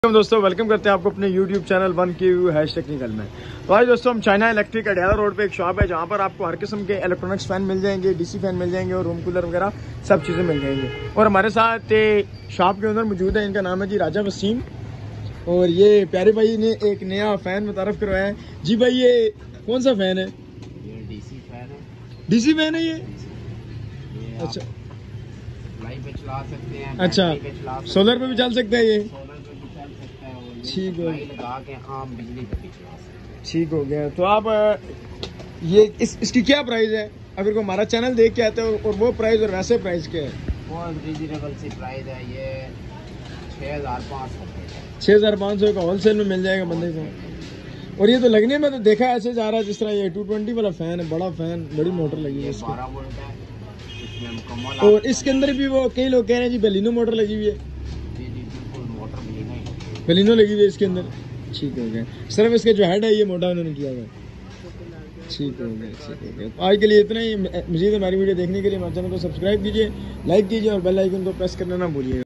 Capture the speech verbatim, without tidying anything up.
दोस्तों वेलकम करते हैं आपको अपने YouTube channel one K U hash technical में। तो आज दोस्तों हम चाइना इलेक्ट्रिक अडियाला रोड पे एक शॉप है जहां पर आपको हर किस्म के इलेक्ट्रॉनिक्स फैन मिल जाएंगे, डीसी फैन मिल जाएंगे और रूम कूलर वगैरह सब चीज़ें मिल जाएंगी। और हमारे साथ शॉप के अंदर मौजूद है, इनका नाम है जी राजा वसीम। और ये प्यारे भाई ने एक नया फैन मुतारफ करवाया है। जी भाई ये कौन सा फैन है? ये डीसी फैन है। डीसी फैन है ये? ये अच्छा लाइट पे चला सकते हैं, अच्छा पे चला सकते सोलर पे भी चल सकता है ये? सोलर पे भी चल सकता है और ठीक है, लाइट लगा के आम बिजली पे भी चला सकते हैं। ठीक हो गया। तो आप ये इस, इसकी क्या प्राइस है? अगर को हमारा चैनल देख के आते हो और वो प्राइस और वैसे प्राइस क्या है? बहुत रिजनेबल सी प्राइस है, ये छः हज़ार पाँच सौ छः हज़ार पाँच सौ का होलसेल में मिल जाएगा बंदे को। और ये तो लगने में तो देखा ऐसे जा रहा है जिस तरह ये टू ट्वेंटी वाला फैन है, बड़ा फैन, बड़ी मोटर लगी है इसको। बारह वोल्ट है इसमें मुकम्मल। और इसके अंदर भी वो कई लोग कह रहे हैं जी बेलिनो मोटर लगी हुई है। जी जी बिल्कुल मोटर बेलिनो ही बेलिनो लगी हुई है इसके अंदर। ठीक हो गया। सिर्फ इसके जो हेड है ये मोटा उन्होंने किया हुआ है। ठीक हो गया, ठीक हो गया। तो आज के लिए इतना ही। मज़ीद हमारी वीडियो देखने के लिए हमारे चैनल को सब्सक्राइब कीजिए, लाइक कीजिए और बेल आइकन को प्रेस करना ना भूलिए।